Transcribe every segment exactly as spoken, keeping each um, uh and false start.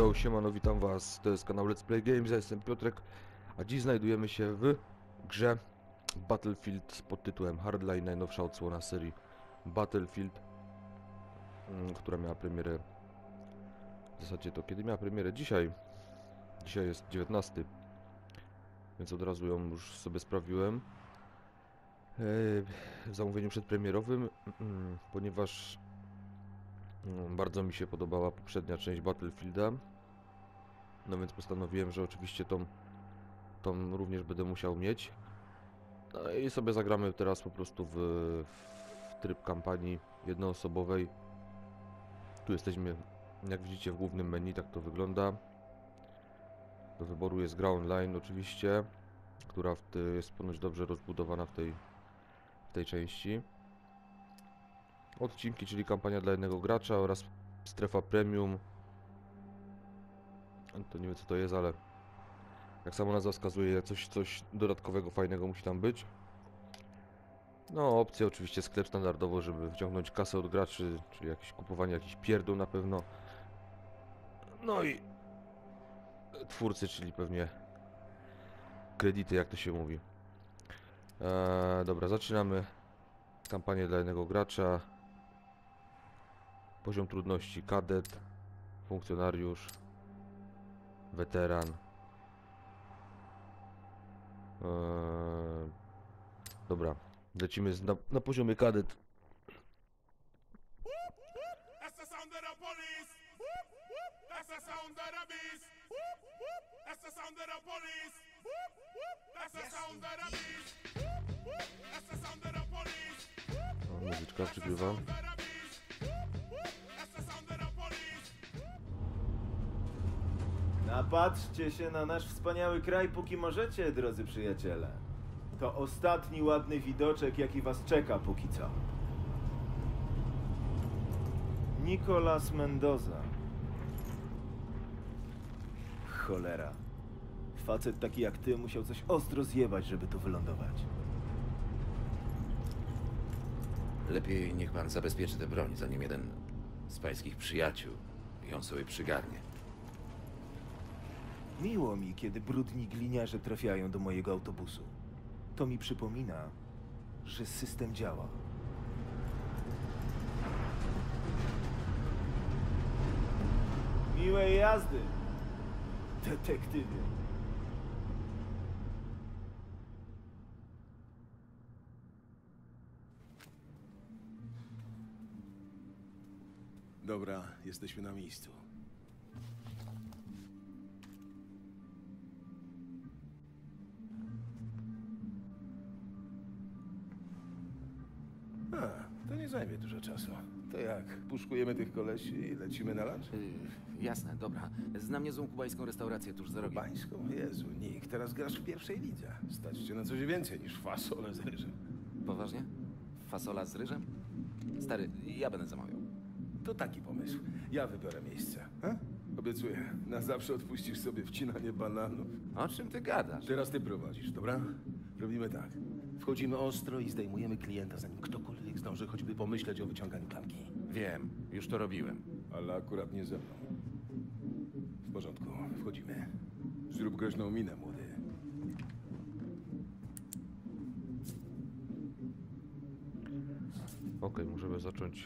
Yo, siemano, witam was, to jest kanał Let's Play Games, ja jestem Piotrek, a dziś znajdujemy się w grze Battlefield pod tytułem Hardline, najnowsza odsłona serii Battlefield, która miała premierę, w zasadzie to kiedy miała premierę? Dzisiaj, dzisiaj jest dziewiętnasty, więc od razu ją już sobie sprawiłem w zamówieniu przedpremierowym, ponieważ bardzo mi się podobała poprzednia część Battlefielda. No więc postanowiłem, że oczywiście tą, tą również będę musiał mieć. No i sobie zagramy teraz po prostu w, w tryb kampanii jednoosobowej. Tu jesteśmy, jak widzicie, w głównym menu, tak to wygląda. Do wyboru jest gra online oczywiście, która w tej, jest ponoć dobrze rozbudowana w tej, w tej części. Odcinki, czyli kampania dla jednego gracza oraz strefa premium. To nie wiem co to jest, ale jak sama nazwa wskazuje, coś, coś dodatkowego, fajnego musi tam być. No, opcje oczywiście sklep standardowo, żeby wciągnąć kasę od graczy, czyli jakieś kupowanie jakichś pierdół na pewno. No i twórcy, czyli pewnie kredyty, jak to się mówi. Eee, dobra, zaczynamy kampanię dla jednego gracza. Poziom trudności kadet, funkcjonariusz, weteran. Eee, dobra, lecimy z, na, na poziomie kadet. O, muzyczka przygrywa. Napatrzcie się na nasz wspaniały kraj, póki możecie, drodzy przyjaciele. To ostatni ładny widoczek, jaki was czeka póki co. Nicolas Mendoza. Cholera. Facet taki jak ty musiał coś ostro zjebać, żeby tu wylądować. Lepiej niech pan zabezpieczy tę broń, zanim jeden z pańskich przyjaciół ją sobie przygarnie. Miło mi, kiedy brudni gliniarze trafiają do mojego autobusu. To mi przypomina, że system działa. Miłej jazdy, detektywie. Dobra, jesteśmy na miejscu. A, to nie zajmie dużo czasu. To jak? Puszkujemy tych kolesi i lecimy na lunch? Yy, jasne, dobra. Znam niezłą kubańską restaurację tuż za rogiem. Kubańską? Jezu, Nick, teraz grasz w pierwszej lidze. Stać cię na coś więcej niż fasolę z ryżem. Poważnie? Fasola z ryżem? Stary, ja będę zamawiał. To taki pomysł. Ja wybiorę miejsce. A? Obiecuję, na zawsze odpuścisz sobie wcinanie bananów. O czym ty gadasz? Teraz ty prowadzisz, dobra? Robimy tak. Wchodzimy ostro i zdejmujemy klienta, zanim ktokolwiek zdąży choćby pomyśleć o wyciąganiu klamki. Wiem, już to robiłem. Ale akurat nie ze mną. W porządku, wchodzimy. Zrób groźną minę, młody. Ok, możemy zacząć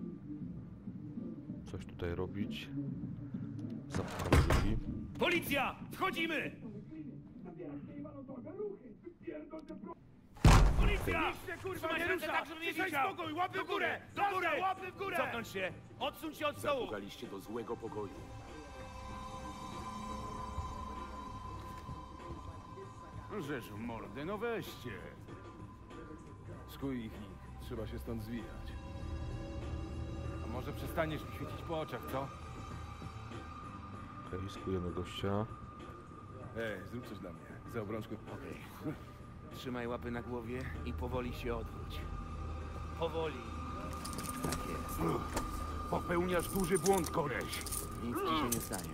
coś tutaj robić. Zapukamy drzwi. Policja! Wchodzimy! Policja! Kurwa, nie rusza! Tak, żeby nie widział! Spokój, łapy w górę! Do góry! Łapy w górę! Cofnąć się! Odsuń się od stołu! Zapukaliście do złego pokoju. Rzeżu mordę, no weźcie! Skuj ich, Nick. Trzeba się stąd zwijać. A może przestaniesz mi świecić po oczach, co? Okej, skujemy gościa. Ej, zrób coś dla mnie. Za obrączkę. Okej. Trzymaj łapy na głowie i powoli się odwróć. Powoli. Tak jest. Popełniasz duży błąd, koleś! Nic ci się nie stanie.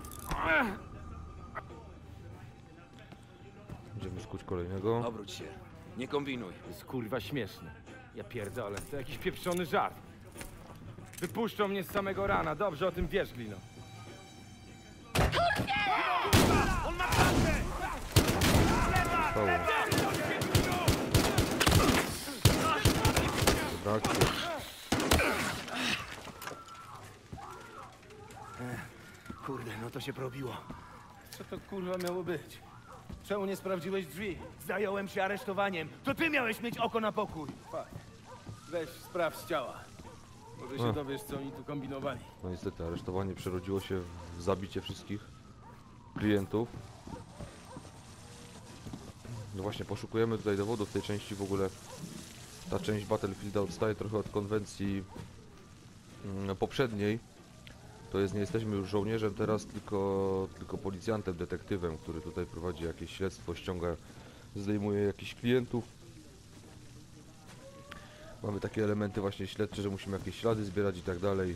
Będziemy skuć kolejnego. Obróć się. Nie kombinuj. To jest kurwa śmieszne. Ja pierdolę, to jakiś pieprzony żart. Wypuszczą mnie z samego rana, dobrze o tym wiesz, Glino. On ma kasę! Stało. Dobra, akcja. Kurde, no to się probiło. Co to kurwa miało być? Czemu nie sprawdziłeś drzwi? Zająłem się aresztowaniem. To ty miałeś mieć oko na pokój. Fajnie. Weź, sprawdź ciała. Może się A. dowiesz, co oni tu kombinowali. No niestety, aresztowanie przerodziło się w zabicie wszystkich klientów. No właśnie, poszukujemy tutaj dowodów w tej części. W ogóle ta część Battlefielda odstaje trochę od konwencji mm, poprzedniej. To jest, nie jesteśmy już żołnierzem teraz, tylko, tylko policjantem, detektywem, który tutaj prowadzi jakieś śledztwo, ściąga, zdejmuje jakichś klientów. Mamy takie elementy właśnie śledcze, że musimy jakieś ślady zbierać i tak dalej.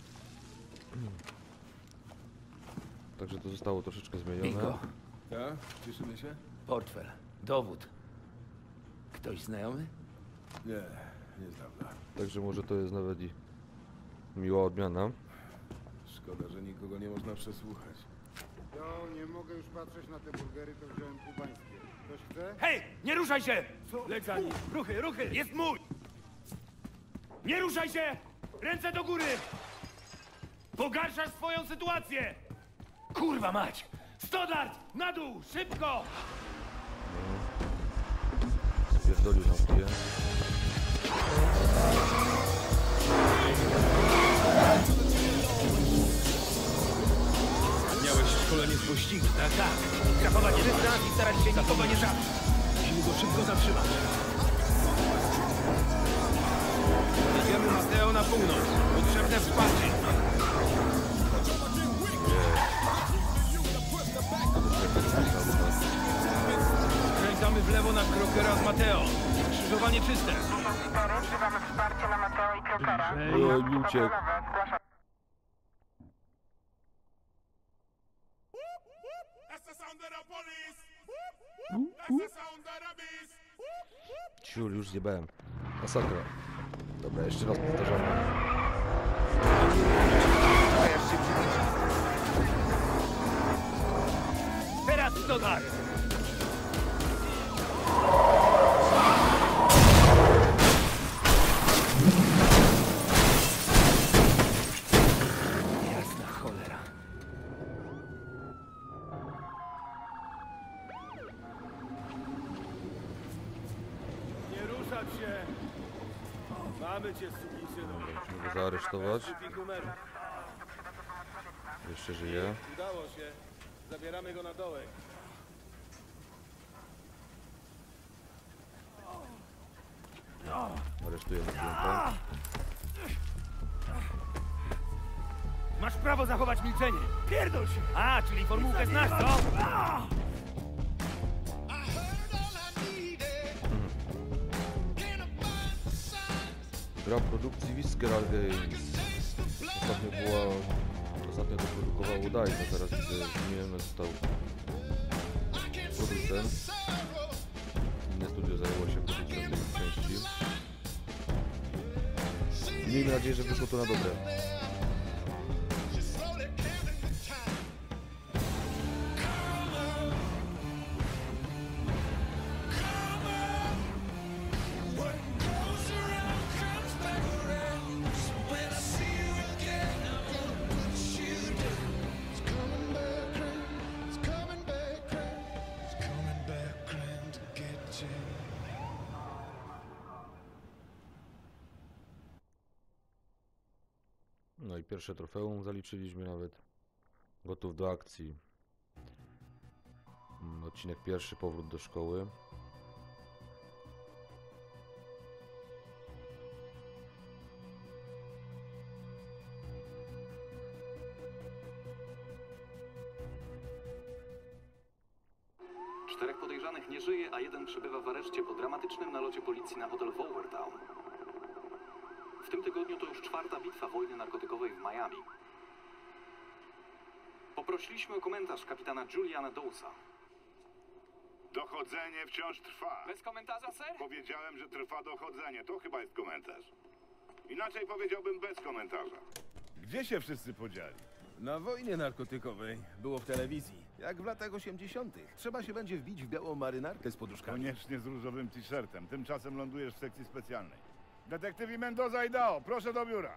Także to zostało troszeczkę zmienione. Bingo. Tak? Cieszymy się? Portfel. Dowód. Ktoś znajomy? Nie, nie znam go. Także może to jest nawet i miła odmiana. Szkoda, że nikogo nie można przesłuchać. Jo, nie mogę już patrzeć na te burgery, to wziąłem kubańskie. Ktoś chce? Hej, nie ruszaj się! Leć za nim. Ruchy, ruchy! Jest mój! Nie ruszaj się! Ręce do góry! Pogarszasz swoją sytuację! Kurwa mać! Stoddart! Na dół! Szybko! Spierdolił na wpie. Miałeś szkolenie z pościgu, tak? Tak, zachować dystans i starać się nikogo nie zabić. Musimy go szybko zatrzymać. Jedziemy Mateo na północ. Potrzebne wsparcie. Skręcamy w lewo na Krokera z Mateo. Skrzyżowanie czyste. Wzywamy wsparcie na Mateo i Krokera. Ojej, mi uciekł. Zgłaszam. Ciul, już zjebałem. Masakra. Dobra, jeszcze raz powtarzamy. Teraz Stoddart! Jasna cholera. Nie ruszać się. Mamy cię, sukinsynu. Musimy go zaaresztować. Pik numeru. Jeszcze żyje. Udało się. Zabieramy go na dołek. Aresztujemy klienta. Masz prawo zachować milczenie. Pierdol się! A, czyli formułkę znasz, co? Gra produkcji Visceral Games. Ostatnio była... Ostatnio to produkowało Dice, a teraz widzę, zmieniony został producent. Inne studio zajęło się produkcją tej części. Miejmy nadzieję, że wyszło to na dobre. No i pierwsze trofeum zaliczyliśmy nawet. Gotów do akcji. Mm, Odcinek pierwszy, powrót do szkoły. Czterech podejrzanych nie żyje, a jeden przebywa w areszcie po dramatycznym nalocie policji na hotel w Overtown. W tym tygodniu to już czwarta bitwa wojny narkotykowej w Miami. Poprosiliśmy o komentarz kapitana Juliana Dawesa. Dochodzenie wciąż trwa. Bez komentarza, ser? Powiedziałem, że trwa dochodzenie. To chyba jest komentarz. Inaczej powiedziałbym bez komentarza. Gdzie się wszyscy podzieli? Na wojnie narkotykowej. Było w telewizji. Jak w latach osiemdziesiątych. Trzeba się będzie wbić w białą marynarkę z poduszkami. Koniecznie z różowym t-shirtem. Tymczasem lądujesz w sekcji specjalnej. Detektywi Mendoza i Dao, proszę do biura.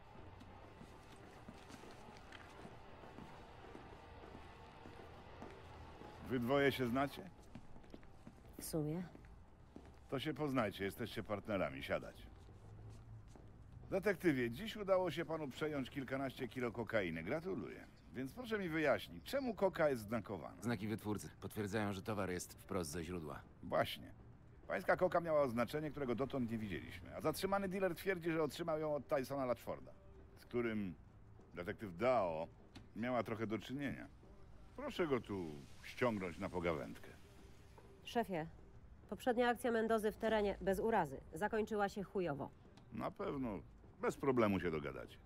Wy dwoje się znacie? W sumie? To się poznajcie, jesteście partnerami, siadać. Detektywie, dziś udało się panu przejąć kilkanaście kilo kokainy. Gratuluję. Więc proszę mi wyjaśnić, czemu koka jest znakowana? Znaki wytwórcy potwierdzają, że towar jest wprost ze źródła. Właśnie. Pańska koka miała oznaczenie, którego dotąd nie widzieliśmy, a zatrzymany dealer twierdzi, że otrzymał ją od Tysona Latchforda, z którym detektyw Dao miała trochę do czynienia. Proszę go tu ściągnąć na pogawędkę. Szefie, poprzednia akcja Mendozy w terenie, bez urazy, zakończyła się chujowo. Na pewno bez problemu się dogadacie.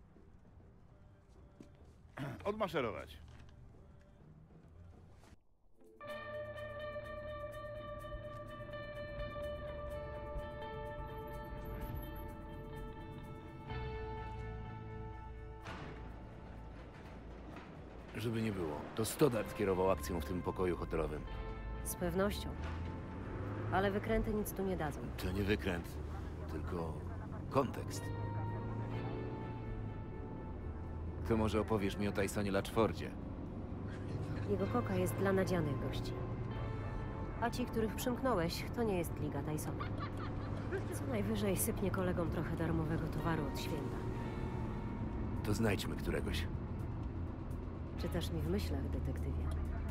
Odmaszerować. Żeby nie było, to Stoddard kierował akcją w tym pokoju hotelowym. Z pewnością. Ale wykręty nic tu nie dadzą. To nie wykręt, tylko kontekst. To może opowiesz mi o Tysonie Latchfordzie? Jego koka jest dla nadzianych gości. A ci, których przymknąłeś, to nie jest liga Tysona. Co najwyżej sypnie kolegom trochę darmowego towaru od święta. To znajdźmy któregoś. Czytasz mi w myślach, detektywie.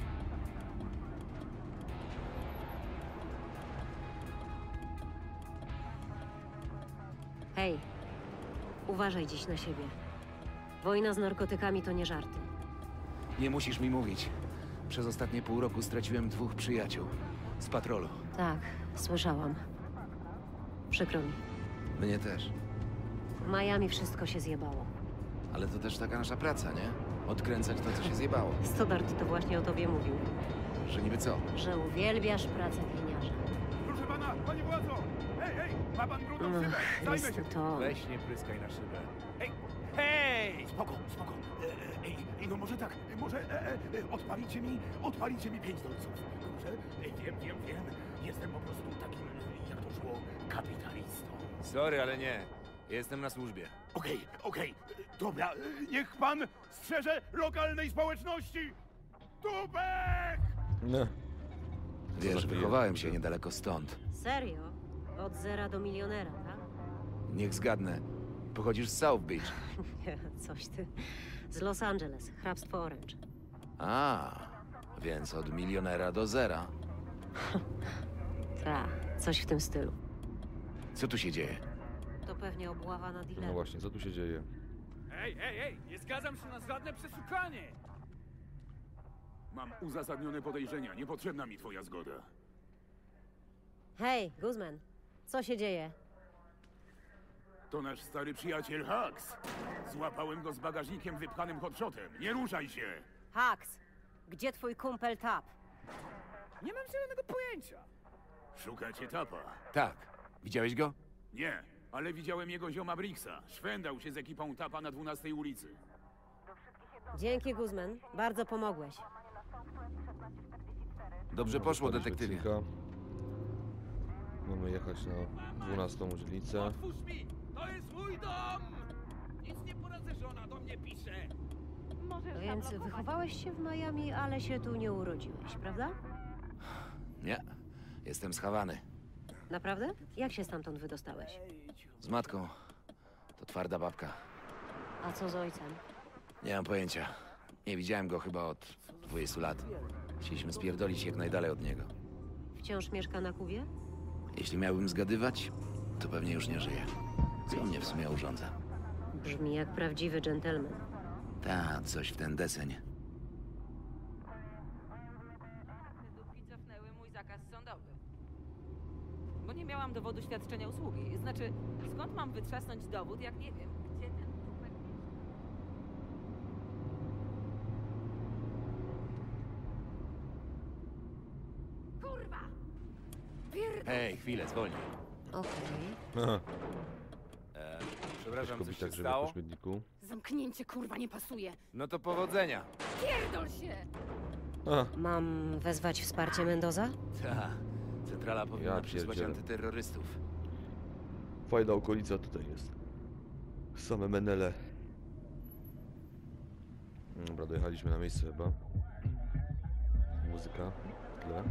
Hej, uważaj dziś na siebie. Wojna z narkotykami to nie żarty. Nie musisz mi mówić. Przez ostatnie pół roku straciłem dwóch przyjaciół. Z patrolu. Tak, słyszałam. Przykro mi. Mnie też. W Miami wszystko się zjebało. Ale to też taka nasza praca, nie? Odkręcać to, co się zjebało. Stoddard to właśnie o tobie mówił. Że niby co? Że uwielbiasz pracę gliniarza. Proszę pana, panie władzo! Hej, hej! Ma pan brudną szybę! Ach, Zajmę jest się! to... Weź nie pryskaj na szybę. Hej! Hej! Spoko, spoko. E, e, Ej, ej, no może tak, może e, e, e, odpalicie mi, odpalicie mi pięć dolców. Dobrze? Ej, wiem, wiem, wiem. Jestem po prostu takim, jak to szło, kapitalistą. Sorry, ale nie. Jestem na służbie. Okej, okej. Dobra, e, niech pan strzeże lokalnej społeczności! Tubek! Nie. Wiesz, za wychowałem klient, się kurde. niedaleko stąd. Serio? Od zera do milionera, tak? Niech zgadnę. Pochodzisz z South Beach. Nie, coś ty. Z Los Angeles, hrabstwo Orange. A, więc od milionera do zera. Ta, coś w tym stylu. Co tu się dzieje? To pewnie obława na No dealerów. właśnie, co tu się dzieje? Ej, ej, ej! Nie zgadzam się na żadne przeszukanie! Mam uzasadnione podejrzenia. Niepotrzebna mi twoja zgoda. Hej, Guzman, co się dzieje? To nasz stary przyjaciel Hux. Złapałem go z bagażnikiem wypchanym hotshotem. Nie ruszaj się! Hux, gdzie twój kumpel Tap? Nie mam zielonego pojęcia! Szukacie Tapa? Tak. Widziałeś go? Nie, ale widziałem jego zioma Bricksa. Szwendał się z ekipą Tapa na dwunastej ulicy. Dzięki, Guzman, bardzo pomogłeś. Dobrze poszło, Odpalić detektywie. odcinka. Mamy jechać na dwunastą ulicę. Otwórz mi! To jest mój dom! Nic nie poradzę, że ona do mnie pisze! No więc wychowałeś się w Miami, ale się tu nie urodziłeś, prawda? Nie. Jestem schawany. Naprawdę? Jak się stamtąd wydostałeś? Z matką. To twarda babka. A co z ojcem? Nie mam pojęcia. Nie widziałem go chyba od dwudziestu lat. Chcieliśmy spierdolić jak najdalej od niego. Wciąż mieszka na Kubie? Jeśli miałbym zgadywać, to pewnie już nie żyje. Co mnie w sumie urządza? Brzmi jak prawdziwy dżentelmen. Ta, coś w ten deseń. Dupki cofnęły mój zakaz sądowy. Bo nie miałam dowodu świadczenia usługi. Znaczy, skąd mam wytrzasnąć dowód, jak nie wiem, gdzie ten dupek mieszka? Kurwa! Hej, chwilę, zwolnij. Okej. Aha. E, Przepraszam, Kobi coś się tak żywe stało? po śmietniku. Zamknięcie kurwa nie pasuje. No to powodzenia. Pierdol się! A, Mam wezwać wsparcie Mendoza? Ta. Centrala powinna Ja przysłać pierdzielę. antyterrorystów. fajna okolica tutaj jest. Same menele. Dobra, dojechaliśmy na miejsce chyba. Muzyka w tle.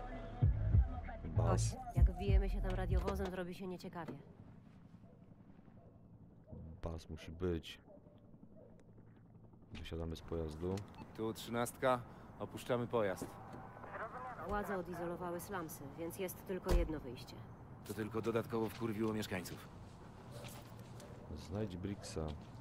Bas. Chodź, jak wbijemy się tam radiowozem, zrobi się nieciekawie. Bas musi być. Wysiadamy z pojazdu. Tu trzynastka, opuszczamy pojazd. Władze odizolowały slumsy, więc jest tylko jedno wyjście. To tylko dodatkowo wkurwiło mieszkańców. Znajdź Bricksa.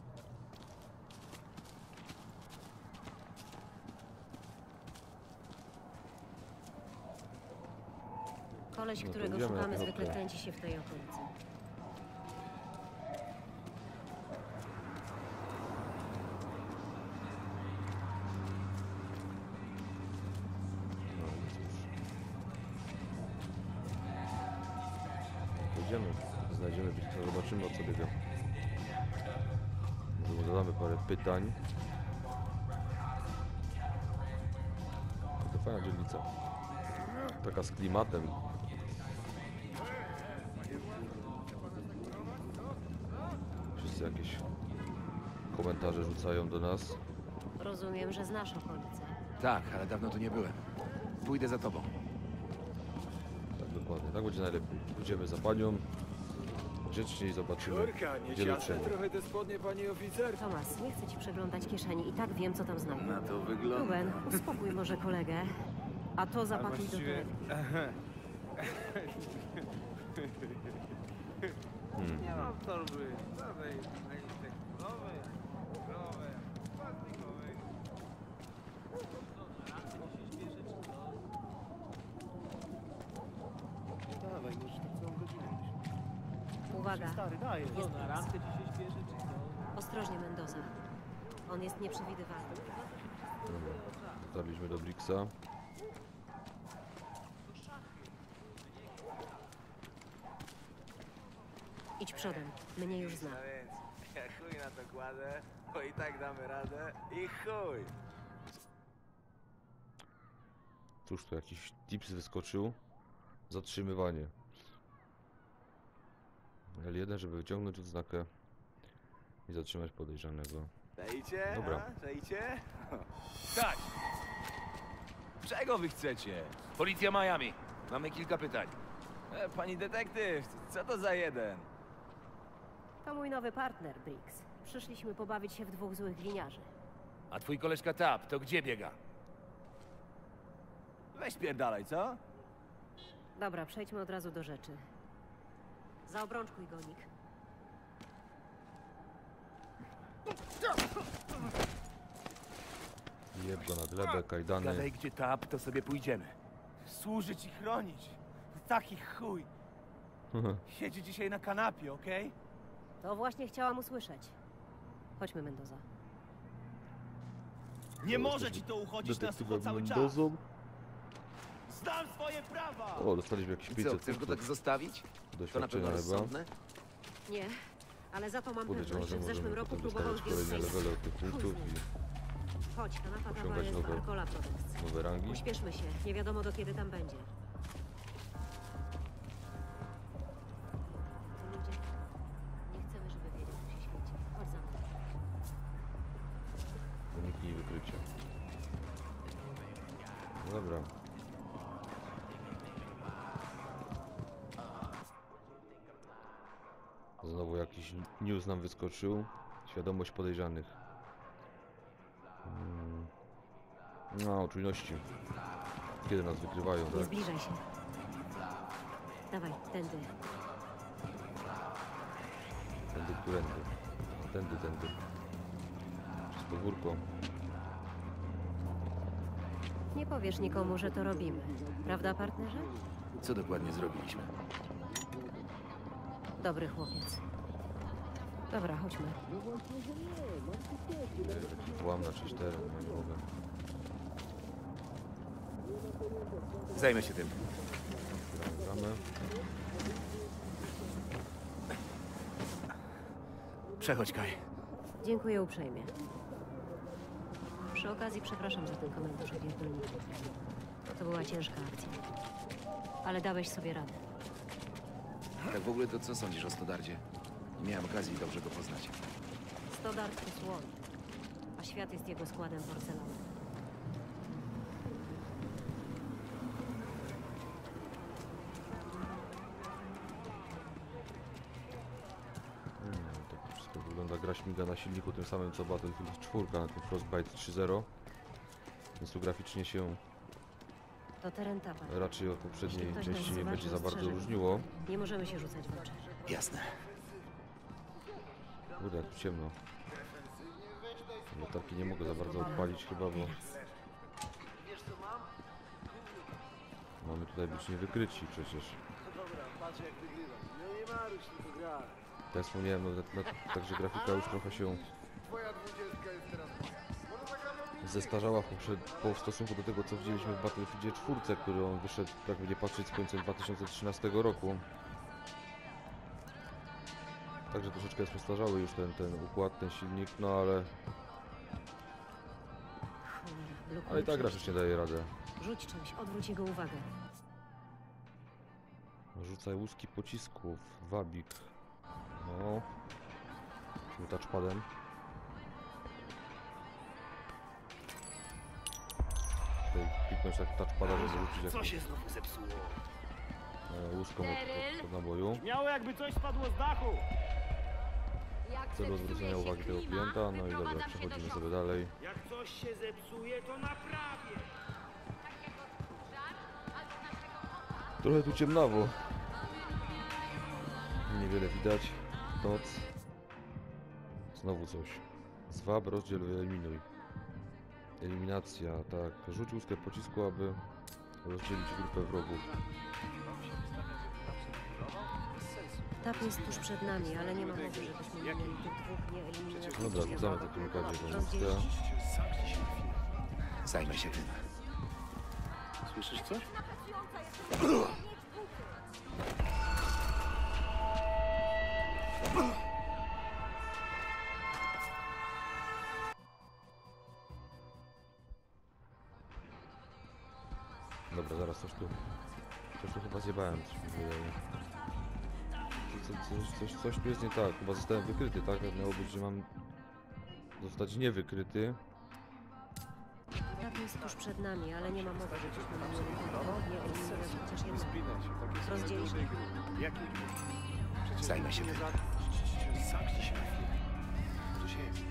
Koleś, No to którego idziemy na szukamy, piechotę. zwykle kręci się w tej okolicy. No i cóż. Pójdziemy, znajdziemy Bricksa, zobaczymy o co biega. Może mu zadamy parę pytań. To fajna dzielnica. Taka z klimatem. Wszyscy jakieś komentarze rzucają do nas. Rozumiem, że znasz okolice. Tak, ale dawno tu nie byłem. Pójdę za tobą. Tak, dokładnie. Tak będzie najlepiej. Pójdziemy za panią. Grzeczniej zobaczymy, Kurka, nie gdzie ciasne dotrzemy. trochę te spodnie, pani oficer? Tomas, nie chcę ci przeglądać kieszeni i tak wiem, co tam znajdę. Na to wygląda. Ruben, uspokój może kolegę. A to zapakuj do właściwie- torebki. Hmm. Nie mam torby. Żadnej, ani teksturowej, ani cyfrowej, ani plastikowej. Dawaj, może tak całą godzinę. Uwaga, Stary, daj. jest Briggs. Ostrożnie, Mendoza. On jest nieprzewidywalny. Dobra, dotarliśmy do Bricksa. Idź przodem, mnie już zna. A więc, ja chuj na to kładę, bo i tak damy radę i chuj. Cóż, tu jakiś tips wyskoczył. Zatrzymywanie. L jeden, żeby wyciągnąć odznakę i zatrzymać podejrzanego. Dajcie? Dobra. A? Dajcie? Stać! Czego wy chcecie? Policja Miami. Mamy kilka pytań. E, pani detektyw, co to za jeden? To mój nowy partner, Briggs. Przyszliśmy pobawić się w dwóch złych gliniarzy. A twój koleżka Tap, to gdzie biega? Weź pierdalaj, co? Dobra, przejdźmy od razu do rzeczy. Zaobrączkuj go, Nick. Jeb go na glebę, kajdany. Gadaj, gdzie Tap, to sobie pójdziemy. Służyć i chronić. Taki chuj. Siedzi dzisiaj na kanapie, okej? To właśnie chciałam usłyszeć. Chodźmy, Mendoza. Nie może ci to uchodzić na sucho cały czas. Mendozą. Znam swoje prawa! O, dostaliśmy jakieś I co, pięćset chcesz go tak zostawić? To na doświadczenia pewno chyba. rozsądne? Nie, ale za to mam Podejrzewam, pewność, że że w zeszłym możemy roku potem próbował dostawać zdjąć kolejne sejf. levele od tych punktów i Chodź, kanapa kawa osiągać jest nowe- w Arcola Products. nowe rangi. Uśpieszmy się, nie wiadomo do kiedy tam będzie. Ludzie, nie chcemy, żeby wiedział, co się świeci. Chodź za mną. Uniknij wykrycia. No dobra. Znowu jakiś news nam wyskoczył. Świadomość podejrzanych. Mm. No, czujności. Kiedy nas wykrywają, Nie tak? zbliżaj się. Dawaj, tędy. Tędy, którędy. Tędy, tędy. Przez podwórko. Nie powiesz nikomu, że to robimy. Prawda, partnerze? Co dokładnie zrobiliśmy? Dobry chłopiec. Dobra, chodźmy. Taki włam na trzy cztery, no nie mogę. Zajmę się tym. Gramy. Przechodź, Kaj. Dziękuję uprzejmie. Przy okazji przepraszam za ten komentarz o pierdolniku. To była ciężka akcja. Ale dałeś sobie radę. Tak w ogóle to co sądzisz o Stodardzie? Nie miałem okazji dobrze go poznać. Stoddart to słoń, a świat jest jego składem porcelany. Hmm, tak wszystko wygląda. Gra śmiga na silniku tym samym co Battlefield cztery na tym Frostbite trzy zero. Więc tu graficznie się To teren Tapa. raczej od poprzedniej Jeśli ktoś części nas nie będzie za zobaczy, bardzo ostrzeże. różniło. Nie możemy się rzucać w oczy. Jasne. Kurde, jak tu ciemno. Latarki nie mogę za bardzo odpalić chyba, bo mamy tutaj być niewykryci przecież. Tak jak wspomniałem, no, na, na, także grafika już trochę się zestarzała w, poprzed, po, w stosunku do tego, co widzieliśmy w Battlefieldzie cztery, który on wyszedł, tak będzie patrzeć, z końcem dwa tysiące trzynastego roku. Także troszeczkę jest postarzały już ten, ten układ, ten silnik, no ale... Ale i tak grafik nie daje radę. Rzuć czymś, odwróć jego uwagę. Rzucaj łuski pocisków, wabik. No. Musimy touchpadem. Tutaj kliknąć tak touchpadem, żeby rzucić Co jakąś się znowu zepsuło? e, łuską od, od, od naboju. Miało jakby coś spadło z dachu. W celu zwrócenia uwagi tego klienta, no i dobra, przechodzimy sobie dalej. Jak coś się zepsuje, to naprawię. Trochę tu ciemnawo. Niewiele widać. Noc. Znowu coś. Zwab, rozdziel, wyeliminuj. Eliminacja, tak. Rzuć łuskę pocisku, aby rozdzielić grupę wrogów. Tap jest tuż przed nami, ale nie ma mowy, żebyśmy mieli tych dwóch nie eliminować. Dobra, rzucamy w takim razie tą łuskę. Zajmę się tym. Słyszysz coś? Dobra, zaraz coś tu. Coś tu chyba zjebałem, coś mi wydaje. Coś, coś, coś, coś tu jest nie tak, chyba zostałem wykryty, tak? Miało być, że mam zostać niewykryty. Tap jest tuż przed nami, ale nie ma mowy, żebyśmy mieli tych dwóch nie eliminować chociaż jednego. Rozdzielić ich. Zajmę się tym. Zamknij się na chwilę. Może się jest.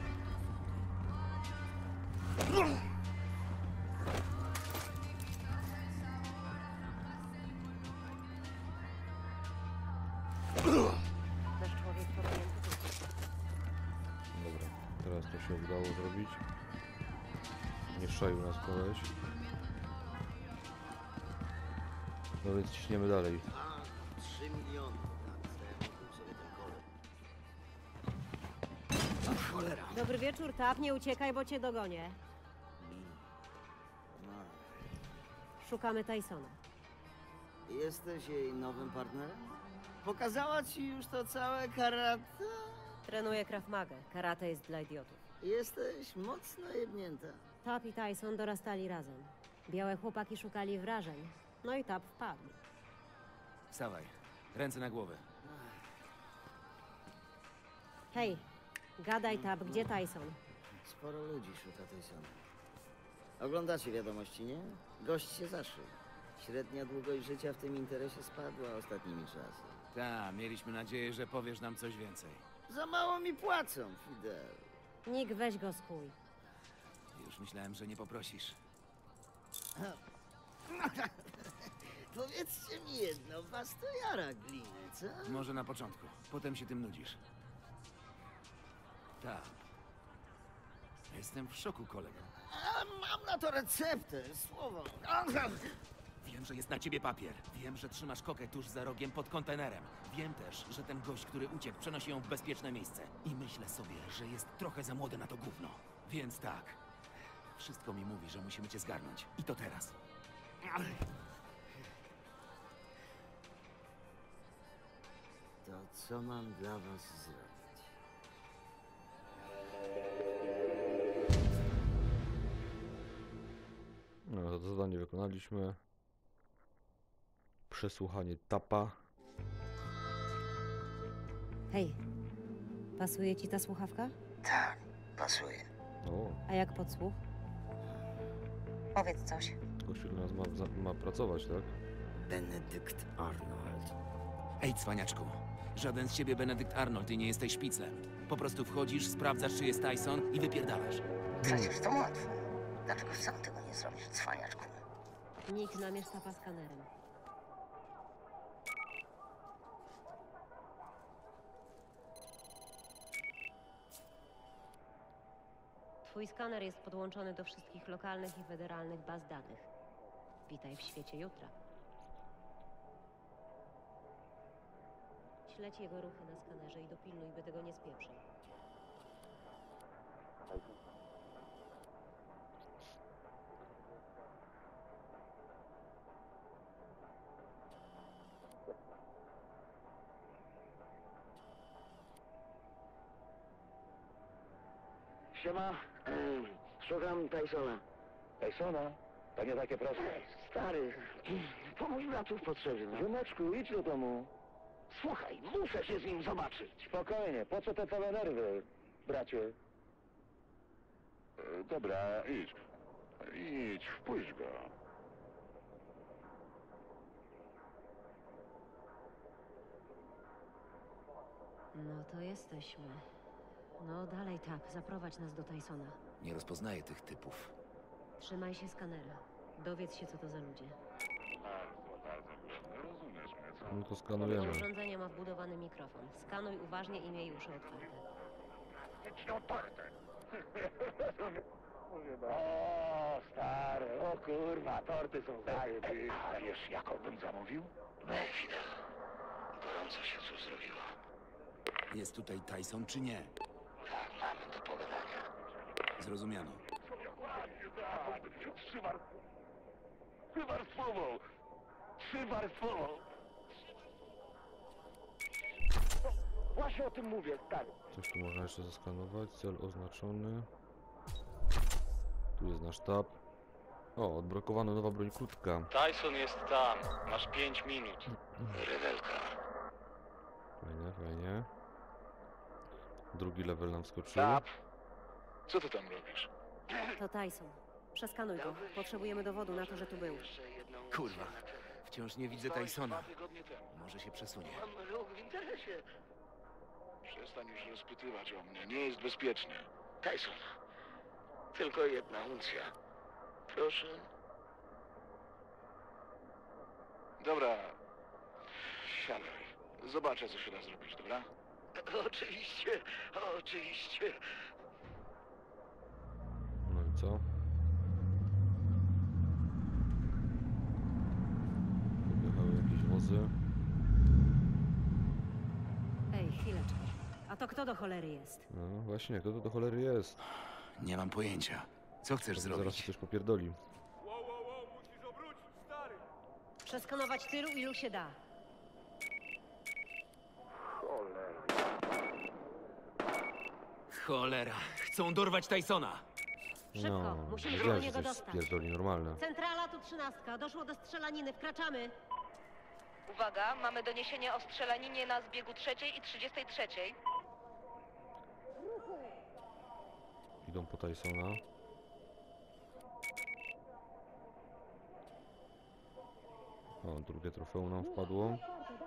Nasz człowiek powinien tu być. Dobra, teraz to się udało zrobić. Nie wszczaił nas koleś. No więc ciśniemy dalej. trzy miliony. Dobry wieczór, Tap, nie uciekaj, bo cię dogonię. Szukamy Tysona. Jesteś jej nowym partnerem? Pokazała ci już to całe karate? Trenuję Krav Magę. Karate jest dla idiotów. Jesteś mocno jebnięta. Tap i Tyson dorastali razem. Białe chłopaki szukali wrażeń. No i Tap wpadł. Wstawaj. Ręce na głowę. Hej, gadaj Tap, gdzie Tyson? Sporo ludzi szuka Tysona. Oglądacie wiadomości, nie? Gość się zaszył. Średnia długość życia w tym interesie spadła ostatnimi czasy. Tak, mieliśmy nadzieję, że powiesz nam coś więcej. Za mało mi płacą, Fidel. Nick, weź go skuj. Już myślałem, że nie poprosisz. Powiedzcie mi jedno, was to jara gliny, co? Może na początku, potem się tym nudzisz. Tak. Jestem w szoku, kolego. A, mam na to receptę, słowo. Wiem, że jest na ciebie papier. Wiem, że trzymasz kokę tuż za rogiem pod kontenerem. Wiem też, że ten gość, który uciekł, przenosi ją w bezpieczne miejsce. I myślę sobie, że jest trochę za młody na to gówno. Więc tak. Wszystko mi mówi, że musimy cię zgarnąć. I to teraz. To co mam dla was zrobić? to zadanie wykonaliśmy. Przesłuchanie Tapa. Hej, pasuje ci ta słuchawka? Tak, pasuje. O, A jak podsłuch? Powiedz coś. gościu do nas ma, za- ma pracować, tak? Benedict Arnold. Ej, cwaniaczku. Żaden z ciebie Benedict Arnold i nie jesteś szpiclem. Po prostu wchodzisz, sprawdzasz, czy jest Tyson i wypierdalasz. Przecież to łatwo. Dlaczego sam tego nie zrobisz, cwaniaczku? Nikt namierz Tapa skanerem. Twój skaner jest podłączony do wszystkich lokalnych i federalnych baz danych. Witaj w świecie jutra. Śledź jego ruchy na skanerze i dopilnuj, by tego nie spieprzył. Siema, Ej, szukam Tysona. Tysona? To nie takie proste. Stary, pomóż bratu w potrzebie. Ziomeczku, idź do domu. Słuchaj, muszę się z nim zobaczyć. Spokojnie, po co te całe nerwy, bracie? E, dobra, idź. Idź, wpuść go. No to jesteśmy. No dalej, Tap, zaprowadź nas do Tysona. Nie rozpoznaję tych typów. Trzymaj się skanera. Dowiedz się, co to za ludzie. Bardzo, bardzo wredny, rozumiesz mnie, co? No to skanujemy. Urządzenie ma wbudowany mikrofon. Skanuj uważnie i miej uszy otwarte. O, stary, o kurwa, torty są zajebiste. A wiesz, jaką bym zamówił? No, chwila. Gorąco się tu zrobiło. Jest tutaj Tyson, czy nie? Tak, mamy do pogadania. Zrozumiano. Trzywarstwową! Trzywarstwową! Właśnie o tym mówię, tak. Coś tu można jeszcze zeskanować. Cel oznaczony. Tu jest nasz tab. O, odblokowano nowa broń krótka. Tyson jest tam. Masz pięć minut. Rewelka. Fajnie, fajnie. Drugi level nam skoczył. Tap. Co ty tam robisz? To Tyson. Przeskanuj go. Potrzebujemy dowodu na to, że tu był. Kurwa. Wciąż nie widzę Tysona. Może się przesunie. Mam ruch w interesie. Przestań już rozpytywać o mnie. Nie jest bezpiecznie. Tyson. Tylko jedna uncja. Proszę. Dobra. Siadaj. Zobaczę, co się da zrobić, dobra? Oczywiście, oczywiście. No i co? Podjechały jakieś wozy. Ej, chwileczkę. A to kto do cholery jest? No właśnie, kto to do cholery jest? Nie mam pojęcia. Co chcesz Zaraz zrobić? ci coś popierdoli. Przeskanować tylu, ilu się da. Cholera. Chcą dorwać Tysona. Szybko, No, musimy się wiedziałem, do że niego coś dostać. spierdoli normalne. Centrala tu trzynastka. Doszło do strzelaniny. Wkraczamy. Uwaga, mamy doniesienie o strzelaninie na zbiegu trzeciej i trzydziestej trzeciej. Idą po Tysona. O, drugie trofeum nam wpadło.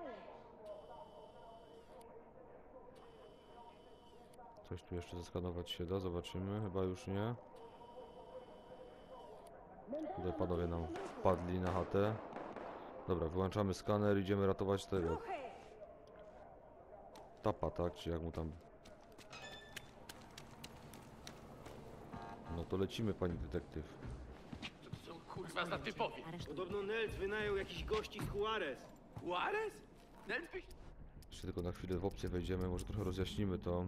Coś tu jeszcze zeskanować się da, zobaczymy. Chyba już nie. Tutaj panowie nam wpadli na chatę. Dobra, wyłączamy skaner, idziemy ratować tego Tapa, tak? Czy jak mu tam... No to lecimy, pani detektyw. Co są kurwa za typowi? Podobno Nels wynajął jakiś gości z Juarez. Juarez? Nels by... Jeszcze tylko na chwilę w opcję wejdziemy, może trochę rozjaśnimy to.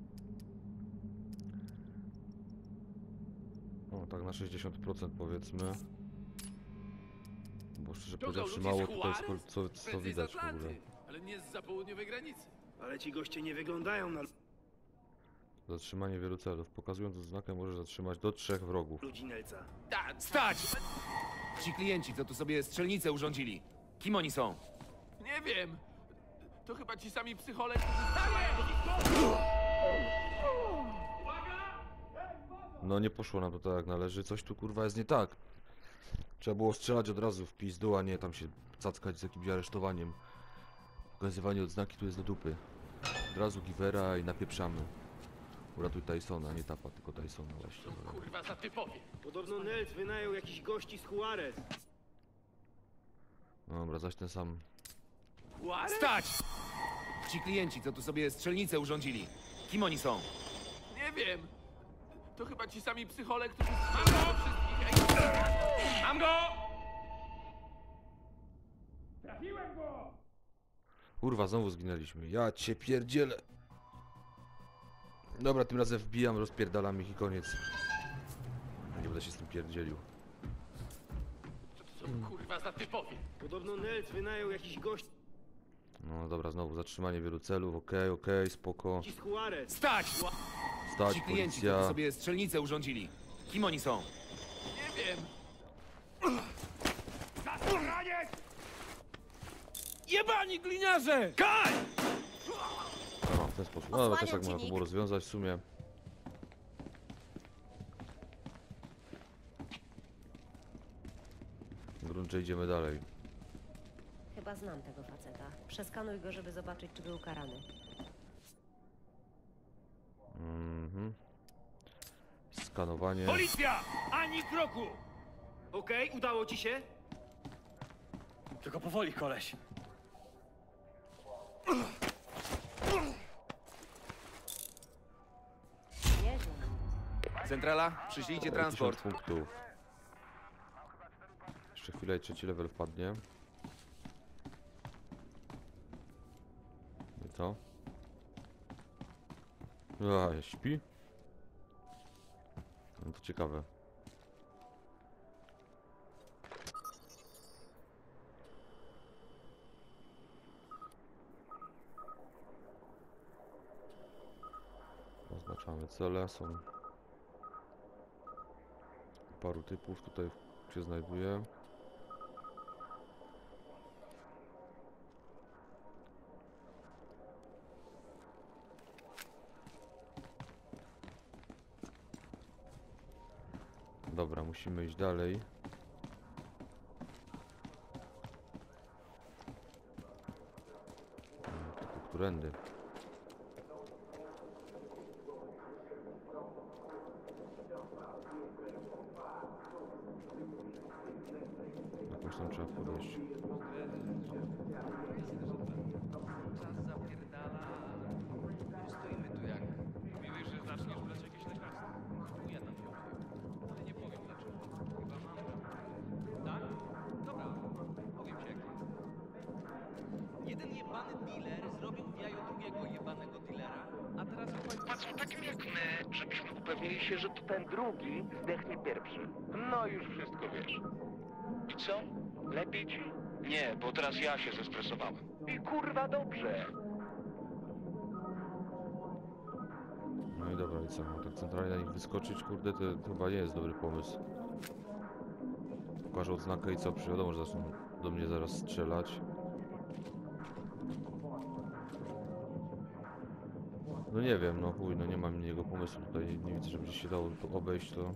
O, tak na sześćdziesiąt procent powiedzmy. Bo szczerze powiedziawszy mało tutaj sko- co, co widać w ogóle. Ale nie z południowej granicy. Ale ci goście nie wyglądają na... Zatrzymanie wielu celów. Pokazując oznakę możesz zatrzymać do trzech wrogów. Ludzi Nelca. Da, stać! Ci klienci, co tu sobie strzelnicę urządzili. Kim oni są? Nie wiem. To chyba ci sami psychole, którzy strzelają do No nie poszło nam to tak jak należy. Coś tu kurwa jest nie tak. Trzeba było strzelać od razu w pizdu, a nie tam się cackać z jakimś aresztowaniem. Pokazywanie odznaki tu jest do dupy. Od razu givera i napieprzamy. Uratuj Tysona, nie Tapa, tylko Tysona właśnie. kurwa za typowie. Podobno Nels wynajął jakiś gości z Juarez. Dobra, zaś ten sam. Stać! Ci klienci, co tu sobie strzelnicę urządzili. Kim oni są? Nie wiem. To chyba ci sami psychole, którzy strzelają do wszystkich. Ej. Mam go! Trafiłem go! Kurwa, znowu zginęliśmy. Ja cię pierdzielę. Dobra, tym razem wbijam, rozpierdalam ich i koniec. Nie będę się z tym pierdzielił. Co to są kurwa za typowie? Podobno Nels wynajął jakiś gości No dobra, znowu zatrzymanie wielu celów, okej, okej, spoko. z Juarez. Stać! Stać, Ci klienci, co policja. tu sobie strzelnicę urządzili. Kim oni są? Nie wiem. Zasraniec! Jebani gliniarze! Kaj! No, w ten sposób. No, ale też tak można to było rozwiązać w sumie. W gruncie idziemy dalej. Chyba znam tego faceta. Przeskanuj go, żeby zobaczyć, czy był karany. Mhm. Skanowanie. Policja! Ani kroku! Okej, udało ci się? Tylko powoli, koleś. Centrala, przyślijcie transport. tysiąc punktów. Jeszcze chwilę i trzeci level wpadnie. I co? A, śpi? No to ciekawe. Oznaczamy cele, są paru typów tutaj się znajduje. Dobra, musimy iść dalej. Tylko którędy? Jakoś tam trzeba podejść. Czas zapierdala. Stoimy tu jak... Mówiłeś, że zaczniesz brać jakieś lekarstwo. Ja tam się opowiem. Ale nie powiem dlaczego. Chyba mam... Tak? Dobra. Powiem ci jak jest. Jeden jebany dealer zrobił w jaju drugiego jebanego dealera, a teraz... Patrzą takim jak my, żebyśmy upewnili się, że to ten drugi zdechnie pierwszy. No już wszystko wiesz. I co? Lepiej ci? Nie, bo teraz ja się zestresowałem. I kurwa dobrze. No i dobra, i co? Mam tak centralnie na nich wyskoczyć, kurde, to, to chyba nie jest dobry pomysł. Pokażę odznakę i co? Wiadomo, że zaczną do mnie zaraz strzelać. No nie wiem, no chuj, no nie mam innego pomysłu tutaj, nie widzę, żeby się dało to obejść, to...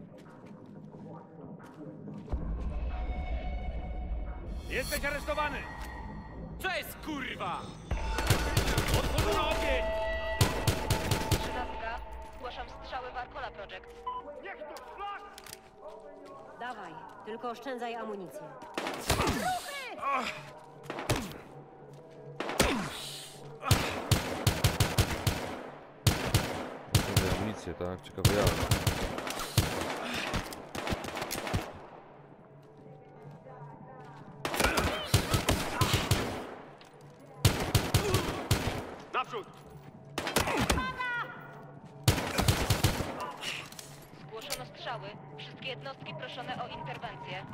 Jesteś aresztowany! Co jest kurwa? Otworzono ogień! Trzynastka. Zgłaszam strzały w Arcola Project. Niech to szlak! Dawaj, tylko oszczędzaj amunicję. Oszczędzaj amunicję, tak? Ciekawe jak. Naprzód! Zgłoszono strzały. Wszystkie jednostki proszone o interwencję.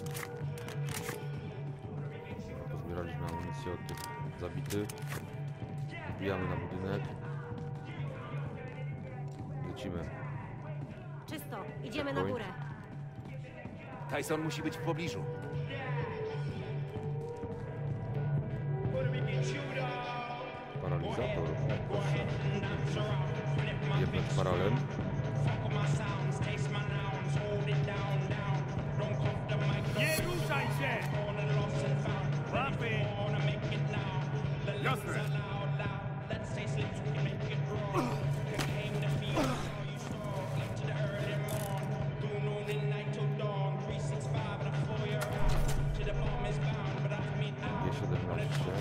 Pozbieraliśmy amunicję od tych zabitych. wbijamy na budynek. Lecimy. Czysto, idziemy na górę. Tyson musi być w pobliżu. Paralizator. Proszę. Jebnąć paralem. Nie ruszaj się! Łapy! Jasne! G siedemnaście.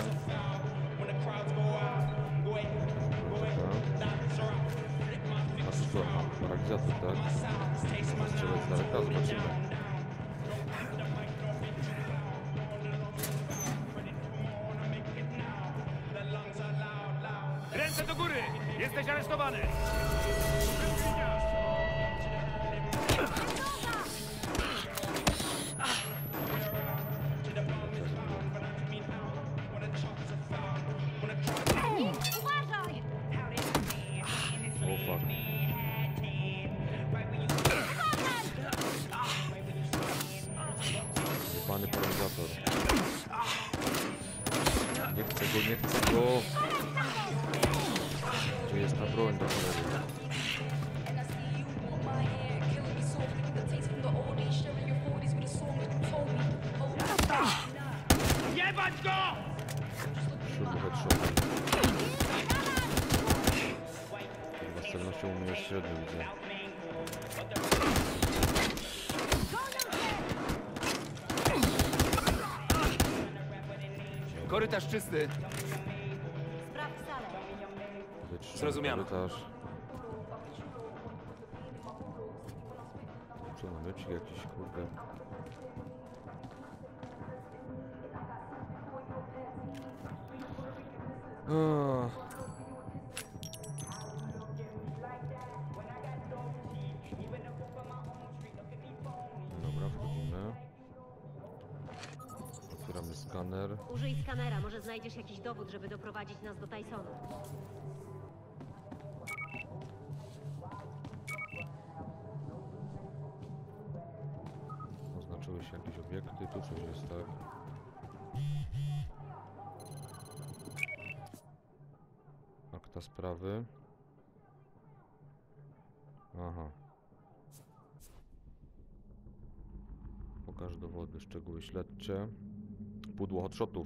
A co? A, paralizator, tak? Strzelec z daleka, zobaczymy. Ręce do góry! Jesteś aresztowany! Uważaj! O fuck. Jebany paralizator. Nie chcę go, nie chcę go. Gdzie jest ta broń do cholery? Jebać go! Siódmy headshot. Chyba z celnością u mnie jest średnio, widzę. Korytarz czysty. Sprawdź salę. Wytrzymaj Zrozumiano. korytarz. Co, namiocik jakiś, kurde. Ah. Dobra, wchodzimy. Otwieramy skaner. Użyj skanera, może znajdziesz jakiś dowód, żeby doprowadzić nas do Tysona. Oznaczyły się jakieś obiekty, tu coś jest, tak? Akta sprawy. Aha. Pokaż dowody, szczegóły śledcze. Pudło hotshotów.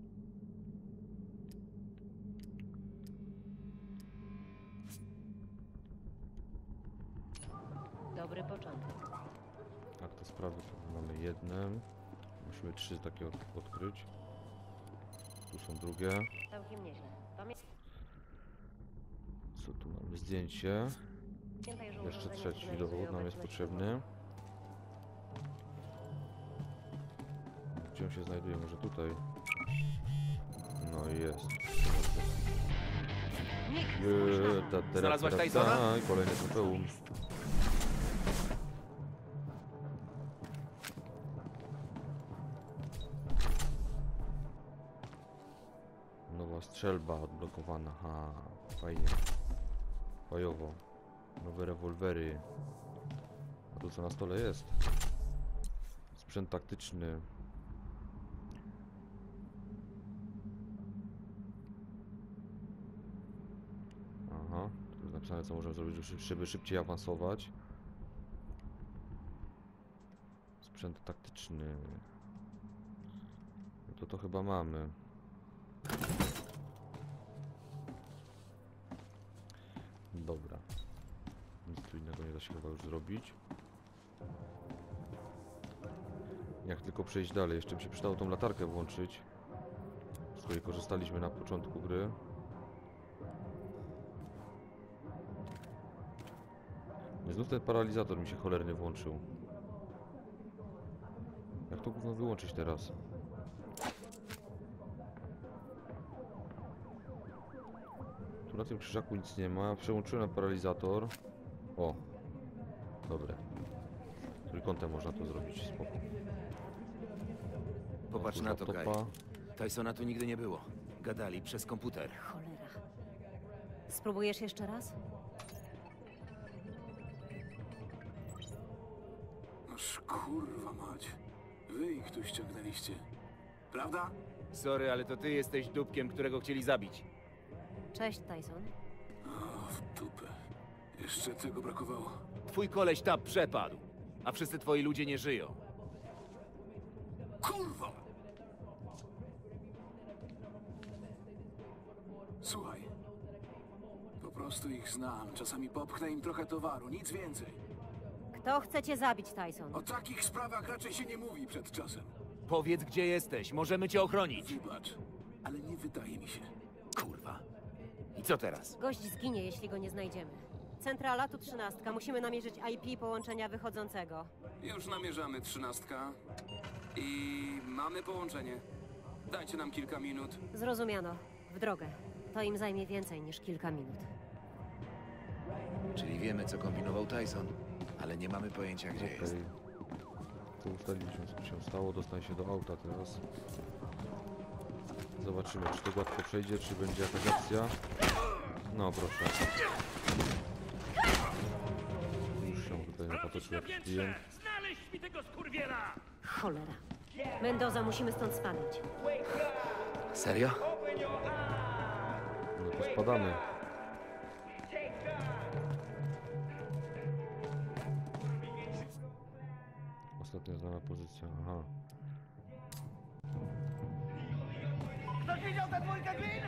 Dobry początek. Akta sprawy to mamy jedne. Musimy trzy takie od odkryć. Tu są drugie. Całkiem nieźle. Pamię- Co tu mamy? Zdjęcie. Pamiętaj, że Jeszcze urządzenia trzeci sygnalizują dowód nam jest obecność potrzebny. Gdzie on się znajduje? Może tutaj? No i jest. Eee, ta, ta, Znalazłaś ta, ta, Tysona? ta, kolejny trofeum. Nowa strzelba odblokowana. Ha, fajnie. Fajowo. Nowe rewolwery. A tu co na stole jest? Sprzęt taktyczny. Aha, tu jest napisane, co możemy zrobić, żeby szybciej awansować. Sprzęt taktyczny. No to to chyba mamy. Dobra. Nic tu innego nie da się chyba już zrobić. Jak tylko przejść dalej, jeszcze by się przydało tą latarkę włączyć, z której korzystaliśmy na początku gry. I znów ten paralizator mi się cholernie włączył. Jak to gówno wyłączyć teraz? Tu na tym krzyżaku nic nie ma. Przełączyłem na paralizator. O! Dobre. Trójkątem można to zrobić, spoko. Popatrz Tu na to, Kai. laptopa. Tysona tu nigdy nie było. Gadali przez komputer. Cholera. Spróbujesz jeszcze raz? Aż kurwa mać. Wy ich tu ściągnęliście. Prawda? Sorry, ale to ty jesteś dupkiem, którego chcieli zabić. Cześć, Tyson. O, w dupę. Jeszcze tego brakowało. Twój koleś tam przepadł, a wszyscy twoi ludzie nie żyją. Kurwa! Słuchaj. Po prostu ich znam. Czasami popchnę im trochę towaru, nic więcej. Kto chce cię zabić, Tyson? O takich sprawach raczej się nie mówi przed czasem. Powiedz, gdzie jesteś, możemy cię ochronić. Wybacz, ale nie wydaje mi się. Kurwa. I co teraz? Gość zginie, jeśli go nie znajdziemy. Centrala, tu trzynastka. Musimy namierzyć I P połączenia wychodzącego. Już namierzamy trzynastka i mamy połączenie. Dajcie nam kilka minut. Zrozumiano. W drogę. To im zajmie więcej niż kilka minut. Czyli wiemy, co kombinował Tyson, ale nie mamy pojęcia, gdzie Okej. jest. To ustaliliśmy, co się stało. Dostań się do auta teraz. Zobaczymy, czy to gładko przejdzie, czy będzie jakaś akcja. No proszę. Już się tutaj napatoczył jakiś klient. Znaleźć mi tego skurwiela! Cholera. Mendoza, musimy stąd spadać. Serio? No to spadamy. Ostatnia znana pozycja, aha. Ktoś widział tę dwójkę glin?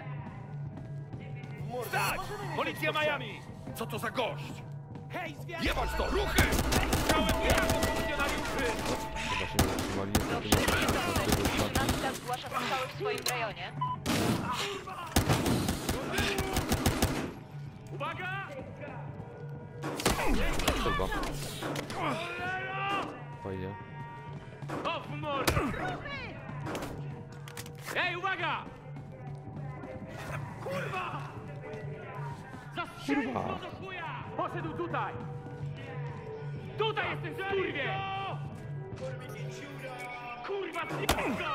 Stać! Policja Miami! Co to za gość? Hej, zwiat! Jebać to! Ruchy! Chciałem jaką funkcjonariuszy! Chyba się nie zatrzymali, niestety na Nastka zgłasza strzały w swoim rejonie. Uwaga! Chyba. Fajnie. O w mordę! Ej, uwaga! Kurwa! Zastrzelił go do chuja! Poszedł tutaj! Tutaj jest ten skurwie! Kurwa, zjebał go!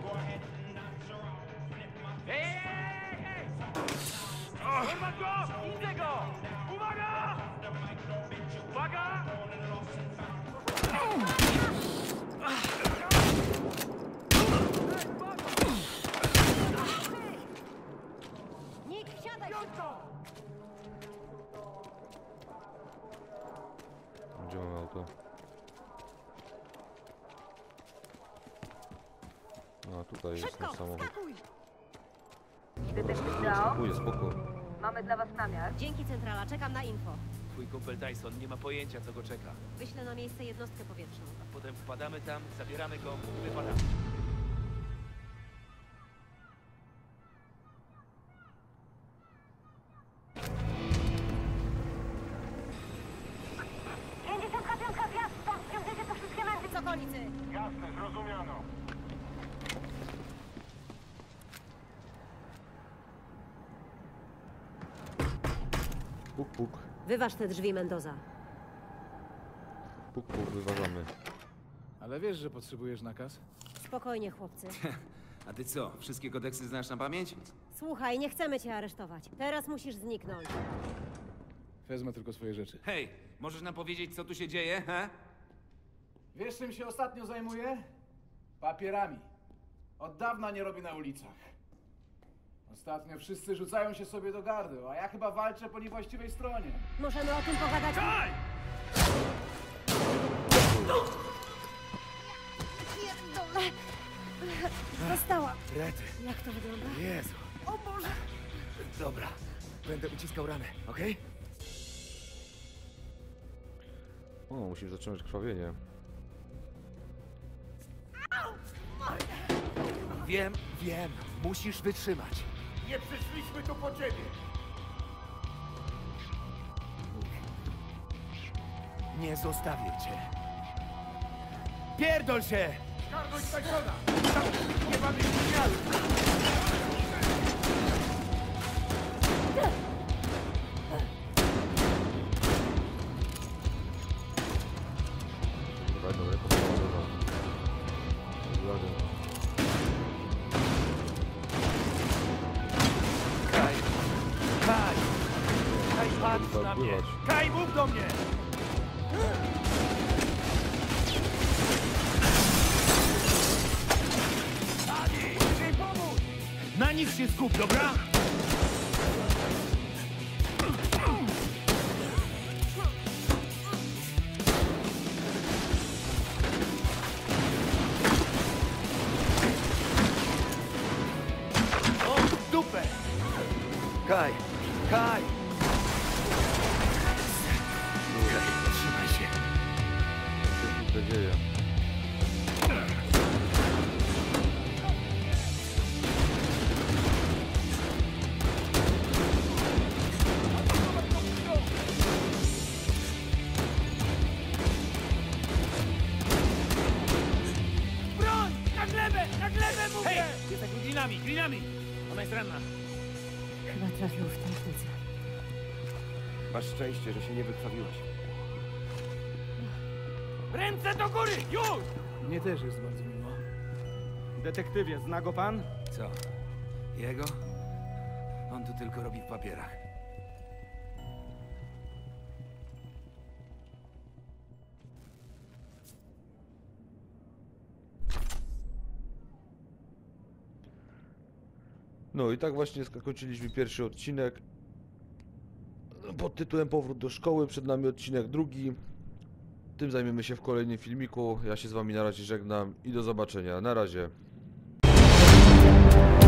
Ej, ej, ej! Kurwa go! Widzę go! Uwaga! Uwaga! Nick, wsiadaj szybko! Gdzie mamy auto? A tutaj jest nasz samochód. Detektyw Dao, Dziękuję, spoko. mamy dla was namiar. Dzięki, Centrala. Czekam na info. Twój kumpel Tyson nie ma pojęcia, co go czeka. Wyślę na miejsce jednostkę powietrzną. A potem wpadamy tam, zabieramy go i wypadamy. pięćdziesiąt pięć wjazd, stąd wciągniecie to wszystkie mędy z okolicy. Jasne, zrozumiano. Puk, puk. Wyważ te drzwi, Mendoza. Puk, puk, wyważamy. Ale wiesz, że potrzebujesz nakaz? Spokojnie, chłopcy. A ty co, wszystkie kodeksy znasz na pamięć? Słuchaj, nie chcemy cię aresztować. Teraz musisz zniknąć. Wezmę tylko swoje rzeczy. Hej, możesz nam powiedzieć, co tu się dzieje, he? Wiesz, czym się ostatnio zajmuję? Papierami. Od dawna nie robię na ulicach. Ostatnio wszyscy rzucają się sobie do gardy, a ja chyba walczę po niewłaściwej stronie. Możemy o tym pogadać. Daj! Pierdolę. Dostała. Rety. Jak to wygląda? Jezu. O Boże. Dobra, będę uciskał ranę, okej? O, musimy zatrzymać krwawienie. Wiem, wiem, musisz wytrzymać. Nie przyszliśmy tu po ciebie! Nie zostawię cię. Pierdol się! Szkarnąć Tysona! Nie mamy wymiaru! Dobra, dobra, podstawa, dobra. Uwaga. Kaj! Kaj! Patrz Trzeba na mnie! odpływać. Kaj, mów do mnie! Adi, chcę pomóc! Na nic się skup, dobra? O, w dupę! Kaj! Kaj! Trzymaj się! Co się tu dzieje? Broń! Na glebę! Na glebę mówię! Hej! Jesteśmy glinami, glinami! Ona jest ranna. Chyba trafił w tętnicę. Masz szczęście, że się nie wykrwawiłaś. Ręce do góry! Już! Mnie też jest bardzo miło. Detektywie, zna go pan? Co? Jego? On tu tylko robi w papierach. No i tak właśnie zakończyliśmy pierwszy odcinek pod tytułem Powrót do szkoły. Przed nami odcinek drugi. Tym zajmiemy się w kolejnym filmiku. Ja się z wami na razie żegnam i do zobaczenia. Na razie.